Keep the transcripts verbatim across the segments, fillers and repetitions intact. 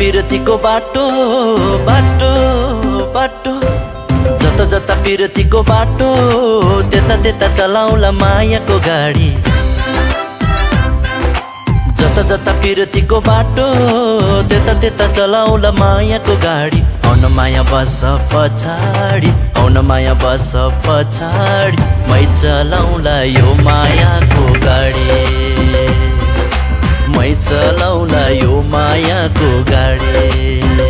पिरतीको बाटो बाटो बाटो जता जता पिरतीको बाटो त्यता त्यता चलाउला मायाको गाडी जता जता पिरतीको बाटो त्यता त्यता चलाउला मायाको गाडी आउन माया बस पछाडी आउन माया बस पछाडी मै चलाउला यो मायाको गाडी मै चलाउला यो मायाको गाडी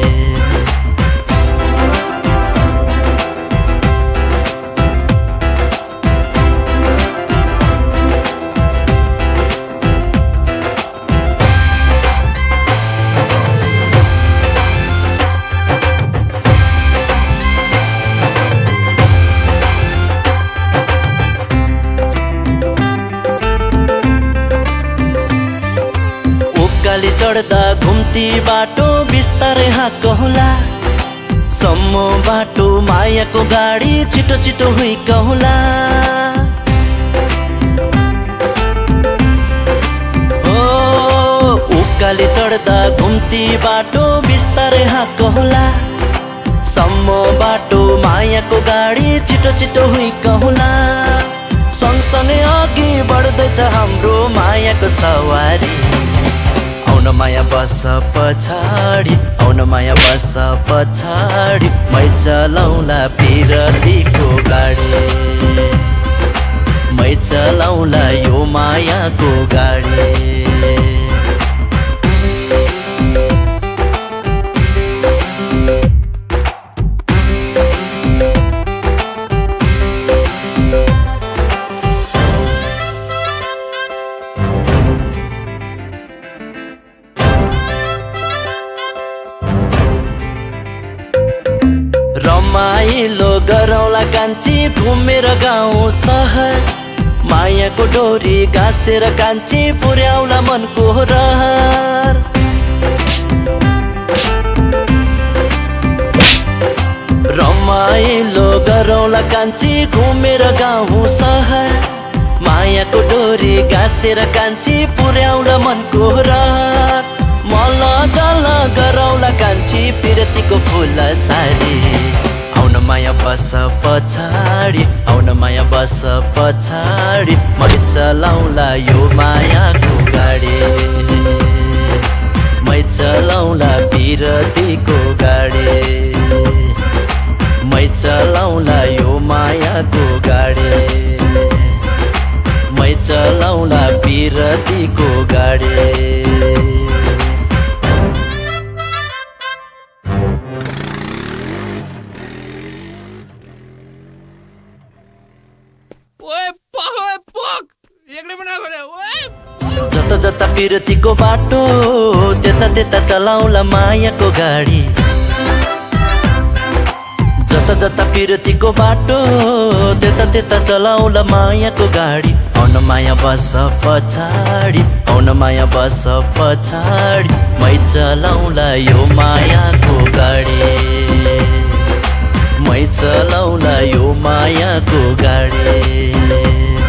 उकाली चढ्दा घुम्ती बाटो बिस्तारै हाँकहुला सम्मो बाटो मायाको गाडी छिटो छिटो हुइकहुला ओ उकाली चढ्दा घुम्ती बाटो बिस्तारै हाँकहुला सम्मो बाटो मायाको गाडी छिटो छिटो हुइकहुला सँगसँगै अघि बढ्दैछ हाम्रो मायाको सवारी आउन माया बस पछाडी आउन माया बस पछाडी मै चलाउला पिरतीको गाडी मै चलाउला यो मायाको गाडी रमाइलो गरौला कान्छी घुमेर गाउँ सहर मायाको डोरी गाँसेर कान्छी पुर्याउला मनको रहर रमाइलो गरौला कान्छी घुमेर गाउँ सहर मायाको डोरी गाँसेर कान्छी पुर्याउला मनको रहर मल जल गरौला कान्छी पिरतीको फुल सारी आउन माया बस पछाडी आउन माया बस पछाडी मै चलाउला यो मायाको गाडी मै चलाउला पिरतीको गाडी मै चलाउला यो मायाको गाडी मै चलाउला पिरतीको गाडी जता जता पिरतीको बाटो त्यता त्यता चलाउला मायाको गाडी जता जता पिरतीको बाटो त्यता त्यता चलाउला मायाको गाडी आउन माया बस पछाडी आउन माया बस पछाडी मै चलाउला यो मायाको गाडी मै चलाउला यो मायाको गाडी